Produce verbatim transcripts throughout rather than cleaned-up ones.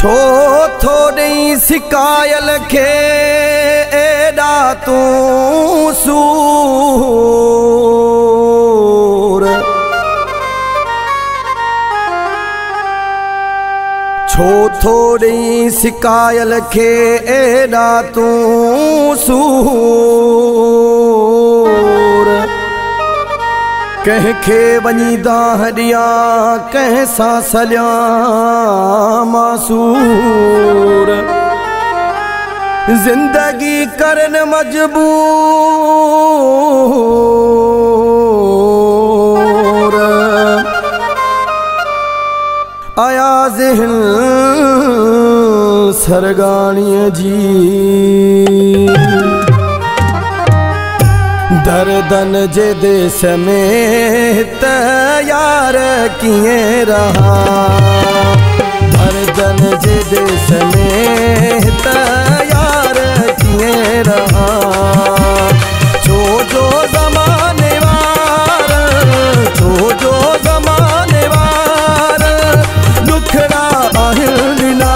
छो थोड़ी सिकायल के एडा तू सूर, छो थोड़ी सिकायल के एडा तू सूर। कह के वनी दाहरिया कह सा सलिया मासूर। जिंदगी करन मजबूर, आया ज़हन सरगाणीअ जी। दर्दन जे देश में तैयार किए रहा, दर्दन जे देश में तैयार किए रहा। छो जो ज़माने वार, छो जो ज़माने वार दुखड़ा आहिना।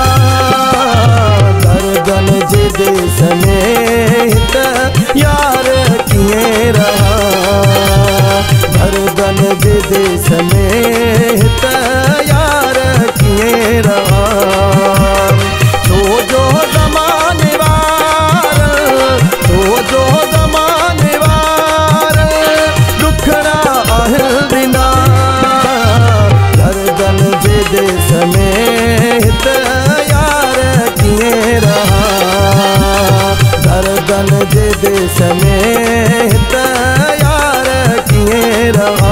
दर्दन जे देश में तैयार किए रहा, दर्दन जे देश में तैयार किए रहा। छो जो ज़माने वार, छो जो ज़माने वार दुखड़ा आहिना। दर्दन जे देश में तैयार किए रहा, दर्दन जे देश में तैयार किए रहा।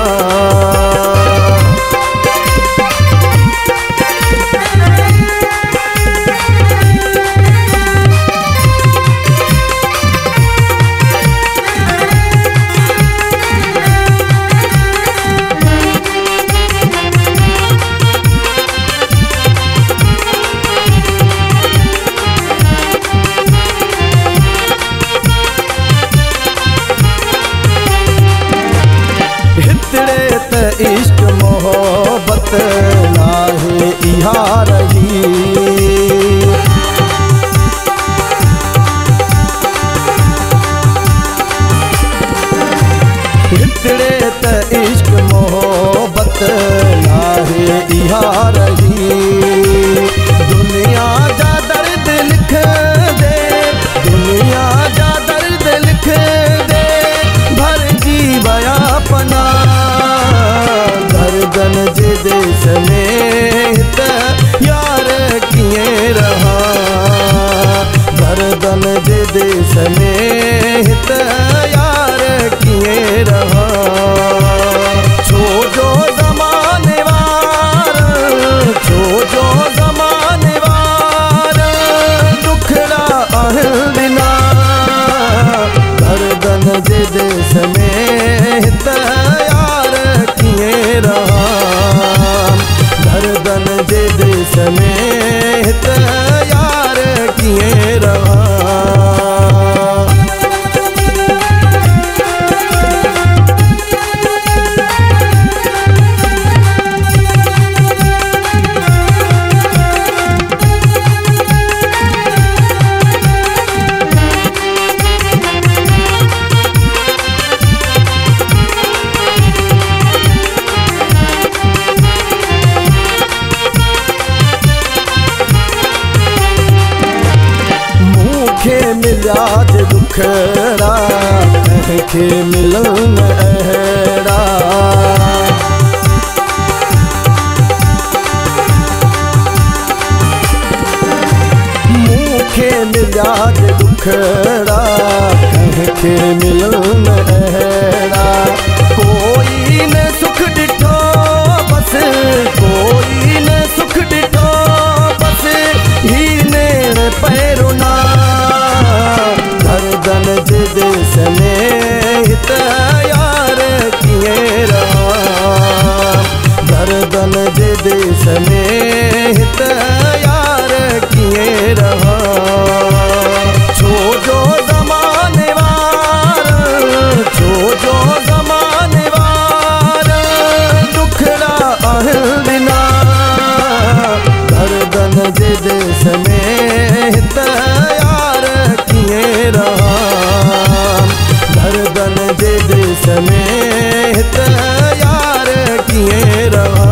इश्क मोहब्बत नाहे इहा रही, हितड़े त इश्क मोहब्बत नाहे इहा रही। दुनिया जा दर्द लिख दे, दुनिया जा दर्द लिख दे भर जी बया पना। दर्दन जे देश में तैयार किए रहा, दर्दन जे देश में तैयार किए रहा। छो जो ज़माने वार, छो जो ज़माने वार दुखड़ा आहिना। दर्दन जे देश में तैयार किए रहा, दर्दन जे देश में तैयार किए रहा। मिला जे दुखड़ा के मिलन अहड़ा। मुखे मिला जे दुखड़ा के मिलन अहड़ा। कोई न सुख डिठो बस, कोई न सुख डिठो बस ही ने पैरो ना। दर्दन जे देश में तैयार किए रहा, दर्दन जे देश में तैयार किए रहा। छो जो ज़माने वार, छो जो ज़माने वार दुखड़ा आहिना। दर्दन जे देश में तैयार किए रहा, दर्दन जे देश में तैयार किए रहा।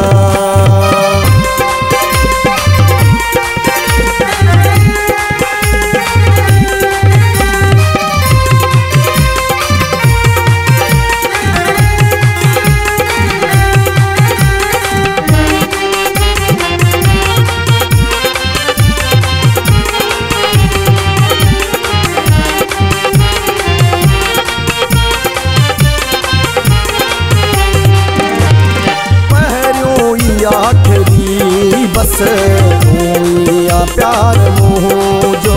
आखिरी बस तूं प्यार मुँह जो,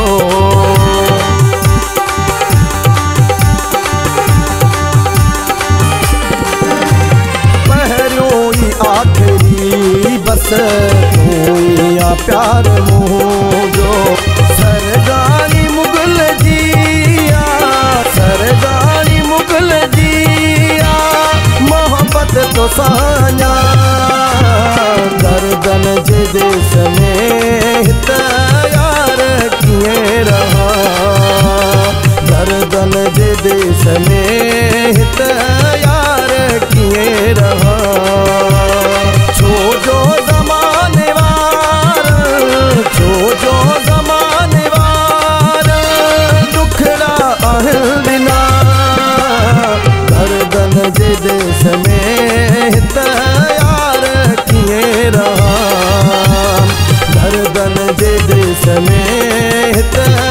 पहिरियों ई आखिरी बस तूं प्यार मुँह जो। सरगारी मुगल जिया, सरगारी मुगल जिया, मोहब्बत तो साञा, दर्दन जे देश में तैयार किए रहा, दर्दन जे देश में तैयार किए रहा। छो जो ज़माने वार, छो जो ज़माने वार दुखड़ा आहिनि बिना, दर्दन जे देश में तैयार किए रहा, दर्दन जे देश में